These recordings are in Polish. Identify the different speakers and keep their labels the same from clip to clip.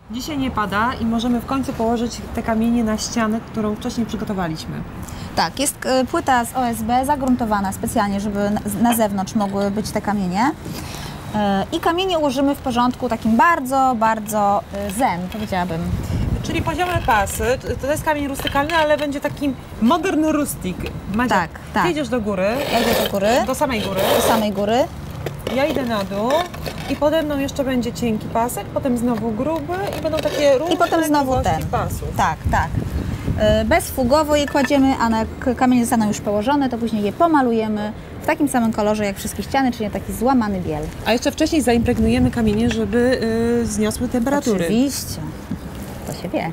Speaker 1: Dzisiaj nie pada i możemy w końcu położyć te kamienie na ścianę, którą wcześniej przygotowaliśmy.
Speaker 2: Tak, jest płyta z OSB zagruntowana specjalnie, żeby na zewnątrz mogły być te kamienie. I kamienie ułożymy w porządku takim bardzo, bardzo zen, powiedziałabym.
Speaker 1: Czyli poziome pasy, to jest kamień rustykalny, ale będzie taki modern rustic. Madzia,
Speaker 2: Tak, tak.
Speaker 1: Ty idziesz do góry.
Speaker 2: Ja idę do góry.
Speaker 1: Do samej góry.
Speaker 2: Do samej góry.
Speaker 1: Ja idę na dół i pode mną jeszcze będzie cienki pasek, potem znowu gruby i będą takie różne
Speaker 2: I potem znowu ten.
Speaker 1: pasów.
Speaker 2: Tak, tak. Bezfugowo je kładziemy, a jak kamienie zostaną już położone, to później je pomalujemy w takim samym kolorze jak wszystkie ściany, czyli taki złamany biel.
Speaker 1: A jeszcze wcześniej zaimpregnujemy kamienie, żeby zniosły temperatury.
Speaker 2: Oczywiście. To się wie.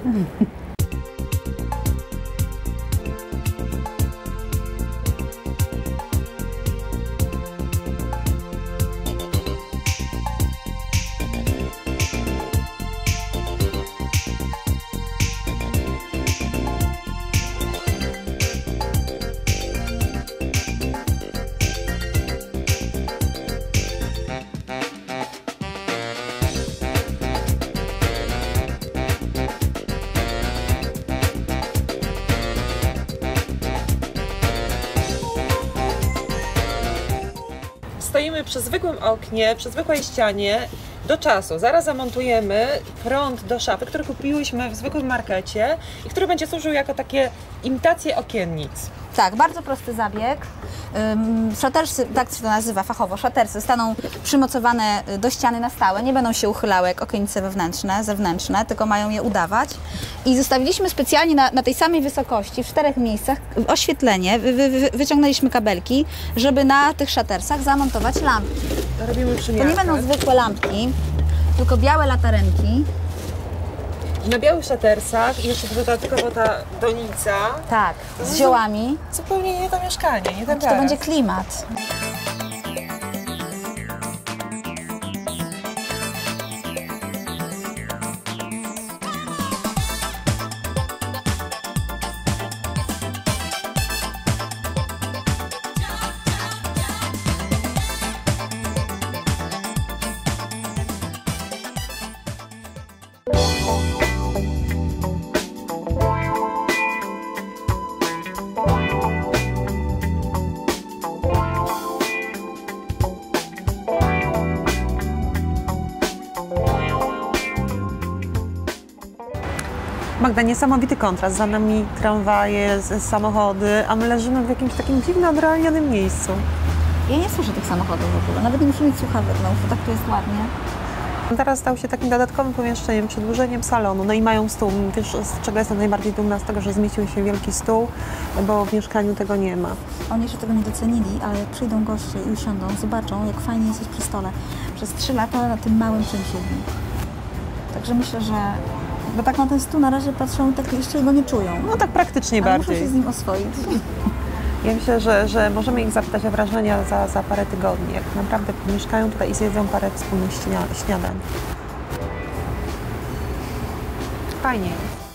Speaker 1: Stoimy przy zwykłym oknie, przy zwykłej ścianie do czasu. Zaraz zamontujemy front do szafy, który kupiłyśmy w zwykłym markecie i który będzie służył jako takie imitacje okiennic.
Speaker 2: Tak, bardzo prosty zabieg. Szatersy, tak się to nazywa fachowo, szatersy staną przymocowane do ściany na stałe, nie będą się uchylały jak okiennice zewnętrzne, tylko mają je udawać. I zostawiliśmy specjalnie na tej samej wysokości, w 4 miejscach, oświetlenie, wyciągnęliśmy kabelki, żeby na tych szatersach zamontować lampki.
Speaker 1: Robimy
Speaker 2: To
Speaker 1: przymiarkę.
Speaker 2: nie będą zwykłe lampki, tylko białe latarenki.
Speaker 1: Na białych szatersach i jeszcze dodatkowo ta donica.
Speaker 2: Tak, z ziołami.
Speaker 1: Zupełnie nie to mieszkanie, nie ten
Speaker 2: To będzie klimat.
Speaker 1: Magda, niesamowity kontrast. Za nami tramwaje, samochody, a my leżymy w jakimś takim dziwnie odrealnionym miejscu.
Speaker 2: Ja nie słyszę tych samochodów w ogóle, nawet nie muszę mieć słuchawek, no bo tak to jest ładnie.
Speaker 1: Teraz stał się takim dodatkowym pomieszczeniem, przedłużeniem salonu. No i mają stół. Wiesz, z czego jestem najbardziej dumna? Z tego, że zmieścił się wielki stół, bo w mieszkaniu tego nie ma.
Speaker 2: Oni jeszcze tego nie docenili, ale jak przyjdą goście i usiądą, zobaczą, jak fajnie jesteś przy stole. Przez 3 lata na tym małym czymś jednym. Także myślę, że bo tak na ten stół na razie patrzą, tak jeszcze go nie czują.
Speaker 1: No tak praktycznie
Speaker 2: ale
Speaker 1: bardziej.
Speaker 2: muszą się z nim oswoić.
Speaker 1: Ja myślę, że możemy ich zapytać o wrażenia za parę tygodni, jak naprawdę mieszkają tutaj i zjedzą parę wspólnych śniadań. Fajnie.